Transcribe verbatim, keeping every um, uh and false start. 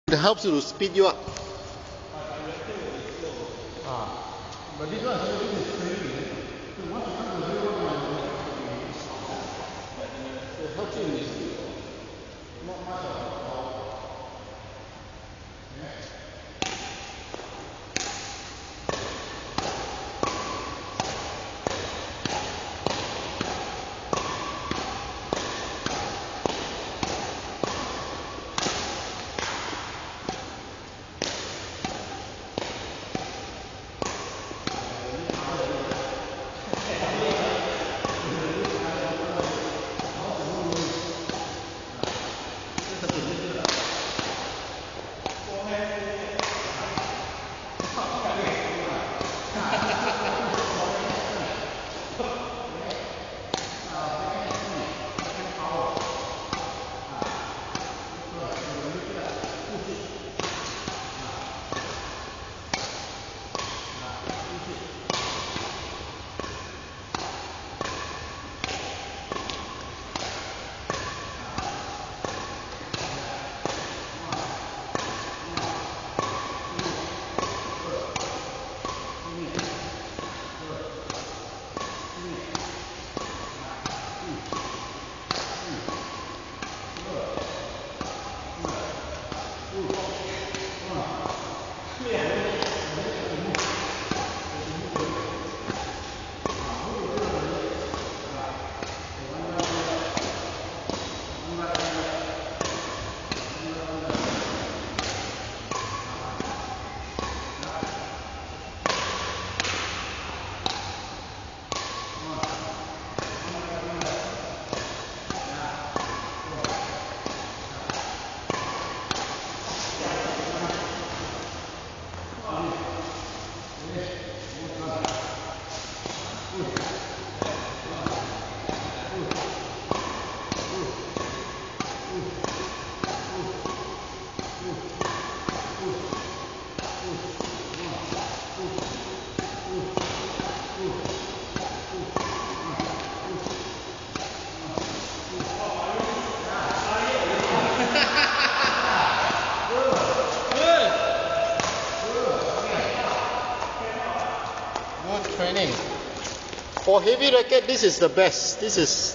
It helps you to speed you up. Ah, but this one, this is training. So once you come to the real one, it helps you in speed. Not much of a training. For heavy racket, this is the best. This is